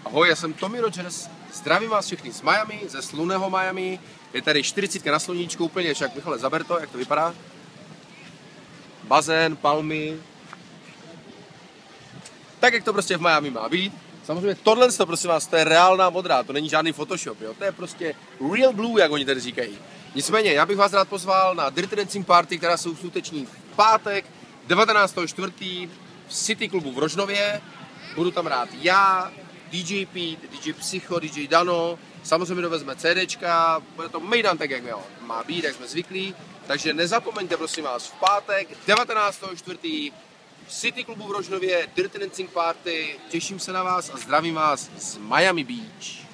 Ahoj, já jsem Tommy Rogers, zdravím vás všechny z Miami, ze slunného Miami. Je tady 40 na sluníčku, úplně však Michale, zaber to, jak to vypadá. Bazén, palmy. Tak, jak to prostě v Miami má být. Samozřejmě tohle, prosím vás, to je reálná modrá, to není žádný Photoshop, jo? To je prostě real blue, jak oni tady říkají. Nicméně, já bych vás rád pozval na Dirty Dancing Party, která se uskuteční v pátek 19.4. v City klubu v Rožnově. Budu tam rád já, DJ Pete, DJ Psycho, DJ Dano, samozřejmě dovezme CDčka, bude to mejdan tak, jak má být, jak jsme zvyklí. Takže nezapomeňte, prosím vás, v pátek 19.4. v City klubu v Rožnově, Dirty Dancing Party, těším se na vás a zdravím vás z Miami Beach.